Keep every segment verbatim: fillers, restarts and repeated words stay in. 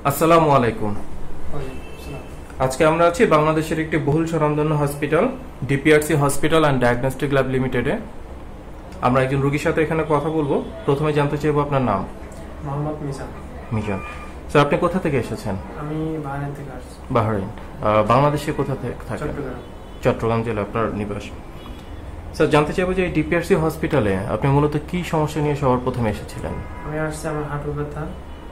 আসসালামু আলাইকুম। আজকে আমরা আছি বাংলাদেশের একটি বহুল স্বনামধন্য hospital DPRC hospital and diagnostic lab লিমিটেডে। আমরা একজন রোগীর সাথে এখানে কথা বলবো। প্রথমে জানতে চাইবো আপনার নাম। মোহাম্মদ মিজান। মিজান স্যার, আপনি কোথা থেকে এসেছেন? আমি বাহরাইন থেকে আসছি। বাহরাইন। বাংলাদেশে কোথা থেকে থাকেন? চট্টগ্রাম। চট্টগ্রাম জেলা আপনার নিবাস। স্যার, জানতে চাইবো যে এই ডিপিআরসি হসপিটালে আপনি মূলত কি সমস্যা নিয়ে সবার প্রথমে এসেছিলেন? আমি আসছি আমার হাঁটু ব্যথা,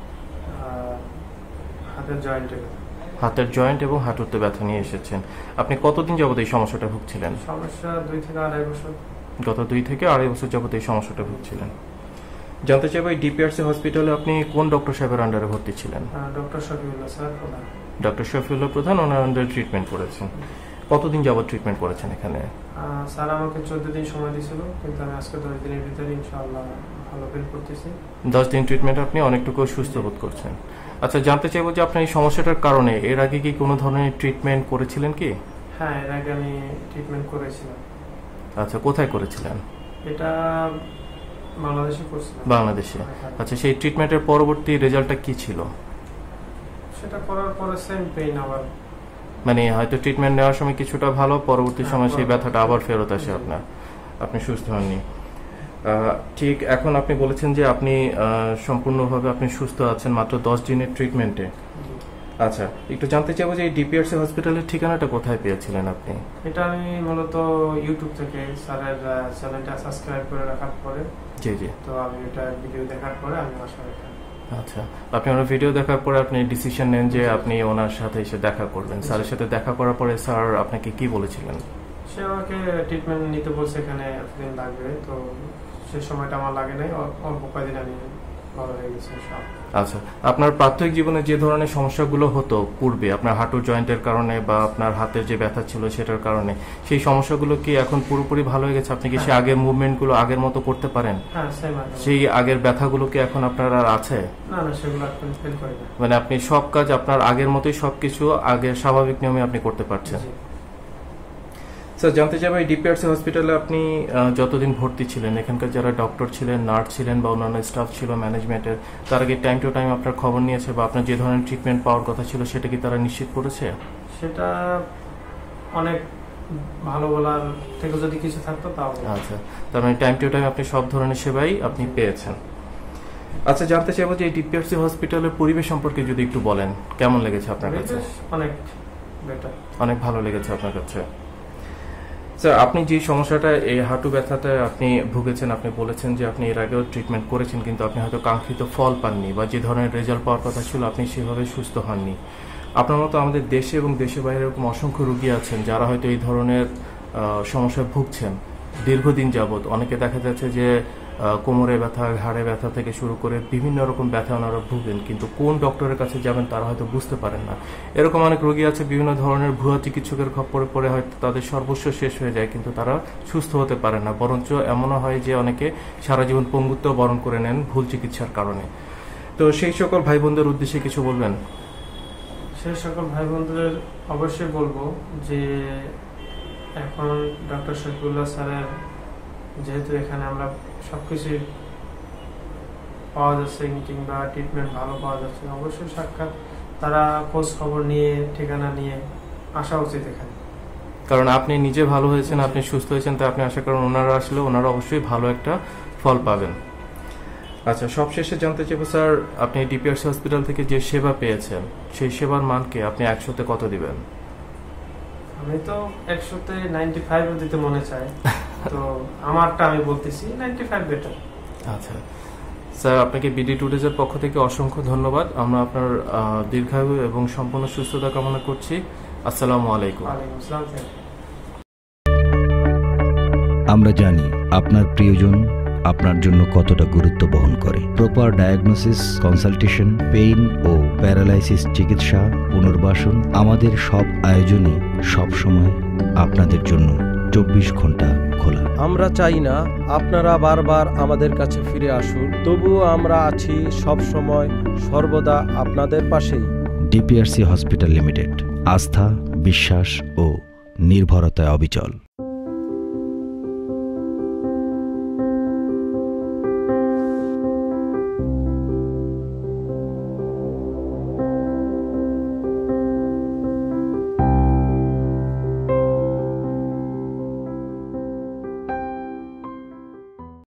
হাতের জয়েন্টে ব্যথা। হাতের জয়েন্ট এবং হাঁটুতে ব্যথা নিয়ে এসেছেন। আপনি কতদিন যাবত এই সমস্যাটা ভুগছিলেন? সমস্যা দুই থেকে আড়াই বছর। গত দুই থেকে আড়াই বছর যাবত এই সমস্যাটা ভুগছিলেন। জানতে চাইবো এই ডিপিআরসি হসপিটালে আপনি কোন ডক্টর সাহেবের আন্ডারে ভর্তি ছিলেন? Doctor Shafiullah sir Pradhan. Doctor Shafiullah Pradhan, ওনার আন্ডারে ট্রিটমেন্ট করেছেন। কতদিন যাবত ট্রিটমেন্ট করেছেন এখানে? স্যার আমাকে চোদ্দ দিন সময় দিয়েছিল, কিন্তু আমি আজকে দশ দিনের ভিতরে ইনশাআল্লাহ ভালো ফিল করতেছি। দশ দিন ট্রিটমেন্ট আপনি অনেকটুকু সুস্থ বোধ করছেন। আচ্ছা, জানতে চাইবো যে আপনার এই সমস্যাটার কারণে এর আগে কি কোনো ধরনের ট্রিটমেন্ট করেছিলেন কি? হ্যাঁ, এর আগে আমি ট্রিটমেন্ট করেছিলাম। আচ্ছা, কোথায় করেছিলেন? এটা বাংলাদেশে করেছিলাম। বাংলাদেশে। আচ্ছা, সেই ট্রিটমেন্টের পরবর্তী রেজাল্টটা কি ছিল? সেটা করার পরে সেম পেইন আবার, মানে হয়তো ট্রিটমেন্ট নেওয়ার সময় কিছুটা ভালো, পরবর্তী সময় সেই ব্যথাটা আবার ফেরত আসে আপনার, আপনি সুস্থ হননি। ঠিক, এখন আপনি বলেছেন যে আপনি সম্পূর্ণভাবে আপনি সুস্থ আছেন মাত্র দশ দিনের ট্রিটমেন্টে। আচ্ছা, একটু জানতে চাইবো যে এই ডিপিআরসি হসপিটালের ঠিকানাটা কোথায় পেয়েছিলেন আপনি? এটা আমি মূলত ইউটিউব থেকে স্যারের চ্যানেলটা সাবস্ক্রাইব করে রাখার পরে। জি জি। তো আমি এটা ভিডিও দেখার পরে আমি আসলে এখানে। আচ্ছা, আপনি ওনার ভিডিও দেখার পরে আপনি ডিসিশন নেন যে আপনি ওনার সাথে এসে দেখা করবেন। স্যারের সাথে দেখা করার পরে স্যার আপনাকে কি বলেছিলেন? সে আমাকে ট্রিটমেন্ট নিতে বলছে, এখানে এতদিন লাগবে। তো সে সময়টা আমার লাগে নাই, অল্প কয়েকদিন আমি ভালো হয়ে গেছি সব। আচ্ছা, আপনার প্রাথমিক জীবনে যে ধরনের সমস্যাগুলো হতো পূর্বে, আপনার হাঁটুর জয়েন্টের কারণে বা আপনার হাতের যে ব্যথা ছিল সেটার কারণে, সেই সমস্যাগুলো কি এখন পুরোপুরি ভালো হয়ে গেছে? আপনি কি সেই আগের মুভমেন্টগুলো আগের মতো করতে পারেন? হ্যাঁ, সেম। সেই আগের ব্যথাগুলো কি এখন আপনার আর আছে? না না, সেগুলো এখন ফিল করি না। মানে আপনি সব কাজ আপনার আগের মতোই সবকিছু আগের স্বাভাবিক নিয়মে আপনি করতে পারছেন? স্যার, জানতে চাইবো এই ডিপিআরসি হসপিটালে আপনি যতদিন ভর্তি ছিলেন, এখানকার যারা ডক্টর ছিলেন, নার্স ছিলেন বা অন্যান্য স্টাফ ছিল ম্যানেজমেন্টের, তারা কি টাইম টু টাইম আপনার খবর নিয়েছে বা আপনার যে ধরনের ট্রিটমেন্ট পাওয়ার কথা ছিল সেটা কি তারা নিশ্চিত করেছে? সেটা অনেক ভালো বলার থেকে যদি কিছু থাকতো তাও। আচ্ছা, তার মানে টাইম টু টাইম আপনি সব ধরনের সেবাই আপনি পেয়েছেন। আচ্ছা, জানতে চাইবো যে এই ডিপিআরসি হসপিটালের পরিবেশ সম্পর্কে যদি একটু বলেন, কেমন লেগেছে আপনার কাছে? অনেক বেটার, অনেক ভালো লেগেছে আপনার কাছে। স্যার, আপনি যে সমস্যাটা এই হাঁটু ব্যথাটা আপনি ভুগেছেন, আপনি বলেছেন যে আপনি এর আগেও ট্রিটমেন্ট করেছেন কিন্তু আপনি হয়তো কাঙ্ক্ষিত ফল পাননি বা যে ধরনের রেজাল্ট পাওয়ার কথা ছিল আপনি সেভাবে সুস্থ হননি। আপনার মতো আমাদের দেশে এবং দেশের বাইরে এরকম অসংখ্য রোগী আছেন যারা হয়তো এই ধরনের সমস্যায় ভুগছেন দীর্ঘদিন যাবৎ। অনেকে দেখা যাচ্ছে যে কোমরে ব্যথা, ঘাড়ে ব্যথা থেকে শুরু করে বিভিন্ন রকম ব্যথা ওনারা ভুগেন, কিন্তু কোন ডক্টরের কাছে যাবেন তারা হয়তো বুঝতে পারেন না। এরকম অনেক রোগী আছে বিভিন্ন ধরনের ভুয়া চিকিৎসকের খপ্পরে পড়ে হয়তো তাদের সর্বস্ব শেষ হয়ে যায়, কিন্তু তারা সুস্থ হতে পারে না। বরঞ্চ এমনও হয় যে অনেকে সারা জীবন পঙ্গুত্ব বরণ করে নেন ভুল চিকিৎসার কারণে। তো সেই সকল ভাই বোনদের উদ্দেশ্যে কিছু বলবেন? সেই সকল ভাই বোনদের অবশ্যই বলবো যে এখন ডক্টর শফিউল্লাহ স্যারের যেহেতু এখানে আমরা সবকিছু পাওয়া যাচ্ছে কিংবা ট্রিটমেন্ট ভালো পাওয়া যাচ্ছে, অবশ্যই সাক্ষাৎ তারা খোঁজ খবর নিয়ে ঠিকানা নিয়ে আসা উচিত এখানে। কারণ আপনি নিজে ভালো হয়েছেন, আপনি সুস্থ হয়েছেন, তাই আপনি আশা করেন ওনারা আসলে ওনারা অবশ্যই ভালো একটা ফল পাবেন। আচ্ছা, সবশেষে জানতে চাইবো স্যার, আপনি ডিপিআরসি হসপিটাল থেকে যে সেবা পেয়েছেন সেই সেবার মানকে আপনি একশোতে কত দিবেন? আমি তো একশোতে নাইনটি ফাইভ দিতে মনে চাই, তো আমারটা আমি বলতেছি নাইনটি ফাইভ বেটার। আচ্ছা স্যার, আপনাকে বিডি টুডেজের পক্ষ থেকে অসংখ্য ধন্যবাদ। আমরা আপনার দীর্ঘায়ু এবং সম্পূর্ণ সুস্থতা কামনা করছি। আসসালামু আলাইকুম। আমরা জানি আপনার প্রিয়জন আপনার জন্য কতটা গুরুত্ব বহন করে। প্রপার ডায়াগনোসিস, কনসালটেশন, পেইন ও প্যারালাইসিস চিকিৎসা, পুনর্বাসন, আমাদের সব আয়োজনই সব সময় আপনাদের জন্য চব্বিশ ঘন্টা খোলা। আমরা চাই না আপনারা বারবার আমাদের কাছে ফিরে আসুন, তবুও আমরা আছি সব সময় সর্বদা আপনাদের পাশেই। ডিপিআরসি হসপিটাল লিমিটেড, আস্থা, বিশ্বাস ও নির্ভরতায় অবিচল।